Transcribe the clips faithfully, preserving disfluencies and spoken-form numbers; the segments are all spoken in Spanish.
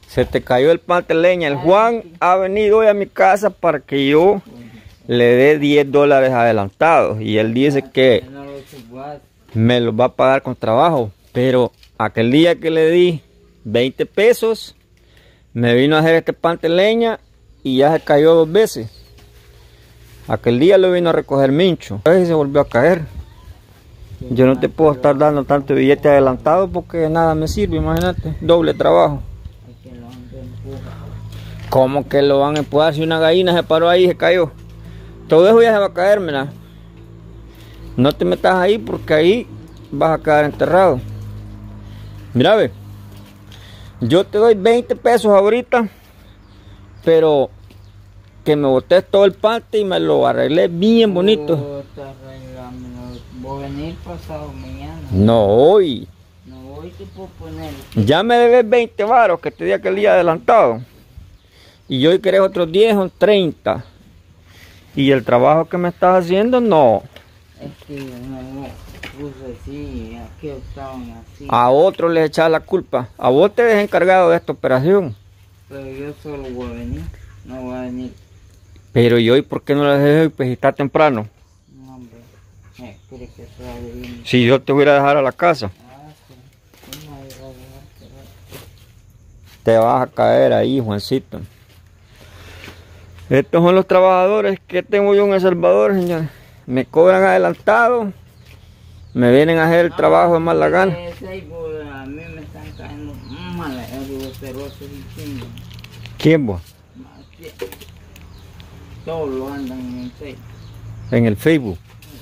Se te cayó el pan de leña. El Juan ha venido hoy a mi casa para que yo le dé diez dólares adelantados. Y él dice que me los va a pagar con trabajo. Pero aquel día que le di veinte pesos, me vino a hacer este pan de leña y ya se cayó dos veces. Aquel día lo vino a recoger Mincho. A veces se volvió a caer. Yo no te puedo estar dando tanto billete adelantado porque de nada me sirve, imagínate. Doble trabajo. ¿Cómo que lo van a empujar si una gallina se paró ahí y se cayó? Todo eso ya se va a caer, mira. No te metas ahí porque ahí vas a quedar enterrado. Mira, ve. Yo te doy veinte pesos ahorita, pero que me botes todo el parte y me lo arreglé bien bonito. ¿Voy a venir pasado mañana? No, hoy. No, hoy te puedo poner. Ya me debes veinte varos que te di aquel día adelantado. Y hoy querés otros diez o treinta. Y el trabajo que me estás haciendo, no. Es que no puse así, aquí estaban así. A otro le echas la culpa. A vos te eres encargado de esta operación. Pero yo solo voy a venir, no voy a venir. Pero ¿y hoy por qué no lo dejes hoy? Pues está temprano. No, hombre, me quiere que sea de bien. Si yo te voy a dejar a la casa. Ah, sí. ¿Cómo voy a dejar que va? Te vas a caer ahí, Juancito. Estos son los trabajadores que tengo yo en El Salvador, señor. Me cobran adelantado. Me vienen a hacer el trabajo de mala gana. A mí me están cayendo mal, pero eso es chingo. ¿Quién vos? Todos lo andan en el Facebook. En el Facebook.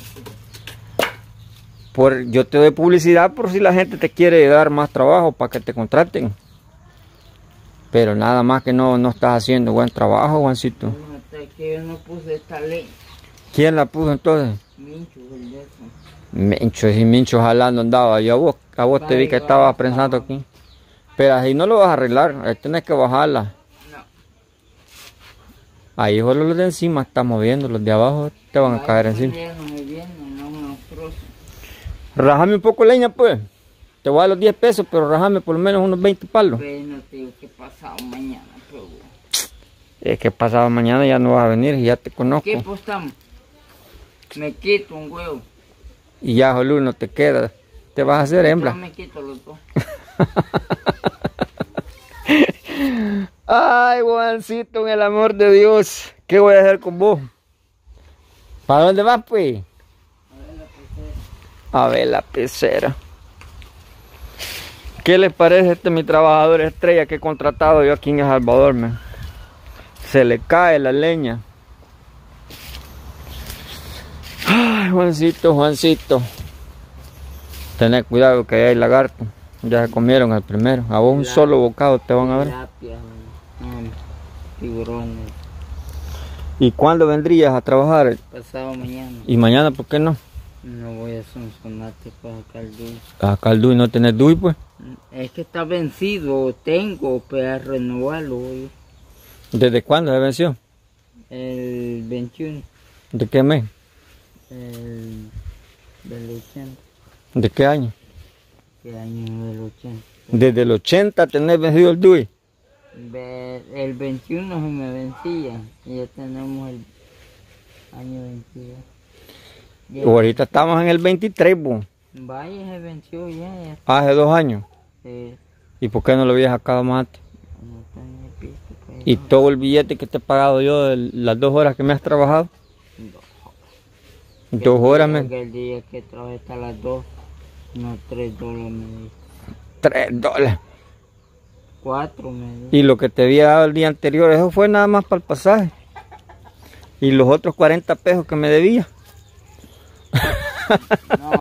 Por, yo te doy publicidad por si la gente te quiere dar más trabajo para que te contraten. Pero nada más que no, no estás haciendo buen trabajo, Juancito. No, hasta que yo no puse esta ley. ¿Quién la puso entonces? Mincho, el de eso. Mincho, si Mincho jalando andaba. Yo a vos, a vos te vi que estabas pensando aquí. Pero así no lo vas a arreglar, ahí tenés que bajarla. No. Ahí solo los de encima están moviendo, los de abajo te van a caer encima. Rajame un poco leña pues. Te voy a dar los diez pesos, pero rajame por lo menos unos veinte palos. Bueno, te digo que pasado mañana, pero... Es que pasado mañana ya no vas a venir y ya te conozco. ¿Qué postamos? Me quito un huevo. Y ya, Jolú, no te queda. Te vas a hacer hembra. Yo me quito los dos. Ay, Juancito, en el amor de Dios. ¿Qué voy a hacer con vos? ¿Para dónde vas, pues? A ver la pecera. ¿Qué les parece este mi trabajador estrella que he contratado yo aquí en El Salvador, man? Se le cae la leña. Ay, Juancito, Juancito. Tened cuidado que ahí hay lagarto. Ya se comieron el primero. A vos un solo bocado te van a ver. Tiburones. ¿Y cuándo vendrías a trabajar? Pasado mañana. ¿Y mañana por qué no? No voy a Sonsonate para Calduy. A Calduy no tenés Duy, pues. Es que está vencido, tengo para renovarlo. Hoy. ¿Desde cuándo se venció? El veintiuno. ¿De qué mes? El del ochenta. ¿De qué año? ¿Qué año del ochenta? Desde el ochenta tenés vencido el Duy. El veintiuno se me vencía y ya tenemos el año veintidós. Ya. Ahorita estamos en el veintitrés, bo. Vaya, se venció ya. ya. Hace dos años. Sí. ¿Y por qué no lo habías sacado más antes? No tenía piso, pues, ¿Y no. todo el billete que te he pagado yo de las dos horas que me has trabajado? Dos, Dos horas, me. men. El día que trabajé hasta las dos, no, tres dólares me di. Tres dólares. Cuatro me di. Y lo que te había dado el día anterior, eso fue nada más para el pasaje. Y los otros cuarenta pesos que me debía. No.